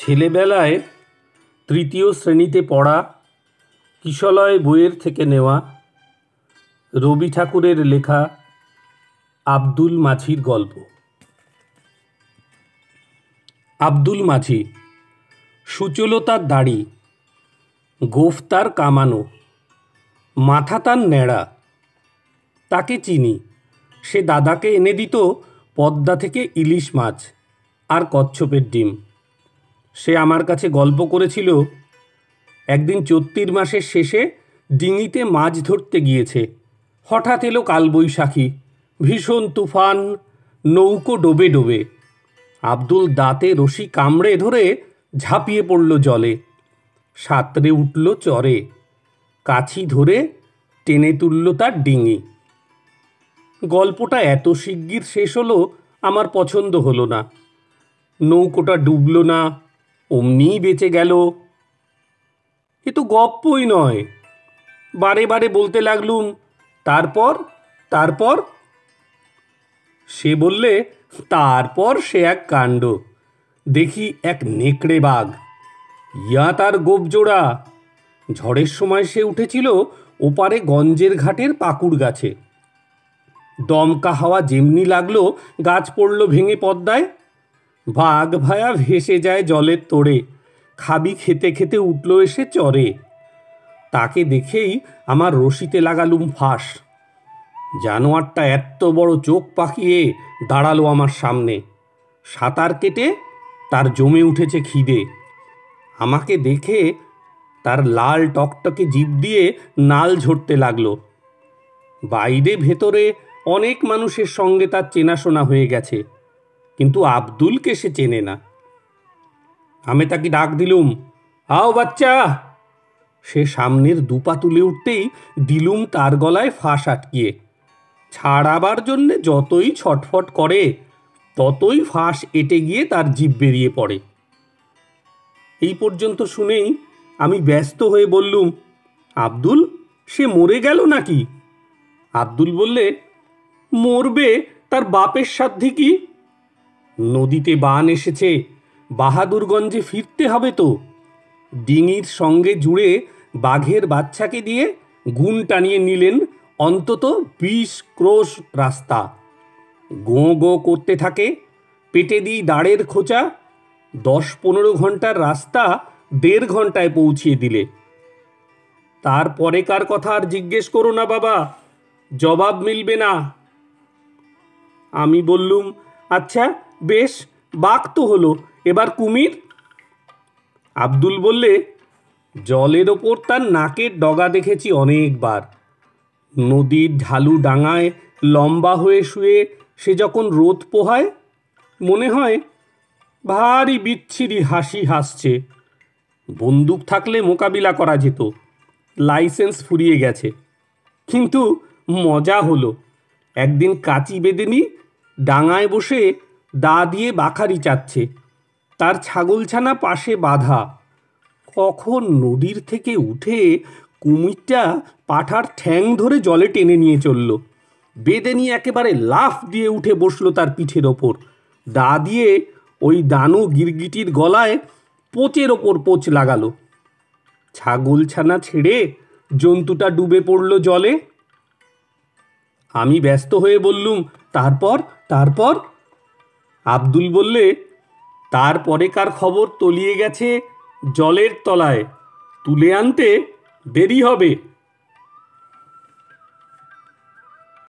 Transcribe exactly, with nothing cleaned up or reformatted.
ছেলেবেলায় তৃতীয় শ্রেণীতে পড়া কিশলয় বইয়ের থেকে নেওয়া রবি ঠাকুরের লেখা আব্দুল মাঝির গল্প। আব্দুল মাঝি, সুচলতার দাড়ি, গোঁফ তার কামানো, মাথা তার ন্যাড়া। তাকে চিনি। সে দাদাকে এনে দিত পদ্মা থেকে ইলিশ মাছ আর কচ্ছপের ডিম। সে আমার কাছে গল্প করেছিল, একদিন চৈত্র মাসের শেষে ডিঙিতে মাছ ধরতে গিয়েছে। হঠাৎ এলো কালবৈশাখী, ভীষণ তুফান, নৌকো ডোবে ডোবে। আব্দুল দাঁতে রশি কামড়ে ধরে ঝাঁপিয়ে পড়ল জলে, সাঁতরে উঠল চরে, কাছি ধরে টেনে তুলল তার ডিঙি। গল্পটা এত শিগগির শেষ হলো আমার পছন্দ হলো না। নৌকোটা ডুবল না, অমনিই বেঁচে গেল। এ তো গপ্পই নয়। বারে বারে বলতে লাগলুম, তারপর তারপর সে বললে, তারপর সে এক কাণ্ড। দেখি এক নেকড়ে বাঘ, ইয়া তার গোপজোড়া। ঝড়ের সময় সে উঠেছিল ওপারে গঞ্জের ঘাটের পাকুড় গাছে। দমকা হাওয়া যেমনি লাগলো, গাছ পড়ল ভেঙে পদ্মায়। বাঘ ভায়া ভেসে যায় জলের তোড়ে, খাবি খেতে খেতে উঠল এসে চরে। তাকে দেখেই আমার রশিতে লাগালুম ফাঁস। জানোয়ারটা এত বড় চোখ পাকিয়ে দাঁড়ালো আমার সামনে। সাঁতার কেটে তার জমে উঠেছে খিদে। আমাকে দেখে তার লাল টকটকে জিভ দিয়ে নাল ঝরতে লাগলো। বাইরে ভেতরে অনেক মানুষের সঙ্গে তার চেনাশোনা হয়ে গেছে, কিন্তু আব্দুলকে সে চেনে না। আমি তাকে ডাক দিলুম, আও বাচ্চা। সে সামনের দুপা তুলে উঠতেই দিলুম তার গলায় ফাঁস আটকিয়ে। ছাড়াবার জন্যে যতই ছটফট করে, ততই ফাঁস এঁটে গিয়ে তার জিভ বেরিয়ে পড়ে। এই পর্যন্ত শুনেই আমি ব্যস্ত হয়ে বললুম, আব্দুল, সে মরে গেল নাকি? আব্দুল বললে, মরবে, তার বাপের সাধ্যি কি? নদীতে বান এসেছে, বাহাদুরগঞ্জে ফিরতে হবে তো। ডিঙির সঙ্গে জুড়ে বাঘের বাচ্চাকে দিয়ে গুণ টানিয়ে নিলেন অন্তত বিশ ক্রোশ রাস্তা। গোঁ গোঁ করতে থাকে, পেটে দিই দাঁড়ের খোঁচা। দশ পনেরো ঘন্টার রাস্তা দেড় ঘন্টায় পৌঁছিয়ে দিলে। তারপরে কার কথা আর জিজ্ঞেস করো না বাবা, জবাব মিলবে না। আমি বললুম, আচ্ছা বেশ, বাঘ তো হলো, এবার কুমির? আব্দুল বললে, জলের ওপর তার নাকের ডগা দেখেছি অনেকবার। নদীর ঢালু ডাঙায় লম্বা হয়ে শুয়ে সে যখন রোদ পোহায়, মনে হয় ভারী বিচ্ছিরি হাসি হাসছে। বন্দুক থাকলে মোকাবিলা করা যেত, লাইসেন্স ফুরিয়ে গেছে। কিন্তু মজা হলো, একদিন কাচি বেঁধেনি ডাঙায় বসে দা দিয়ে বাখারি চাচ্ছে, তার ছাগলছানা পাশে বাঁধা। কখন নদীর থেকে উঠে কুমিরটা পাঠার ঠ্যাং ধরে জলে টেনে নিয়ে চলল। বেঁধে নিয়ে একেবারে লাফ দিয়ে উঠে বসলো তার পিঠের ওপর। দা দিয়ে ওই দানু গিরগিটির গলায় পোচের ওপর পোচ লাগালো। ছাগলছানা ছেড়ে জন্তুটা ডুবে পড়ল জলে। আমি ব্যস্ত হয়ে বললুম, তারপর তারপর আব্দুল বললে, তারপরে কার খবর তলিয়ে গেছে জলের তলায়, তুলে আনতে দেরি হবে।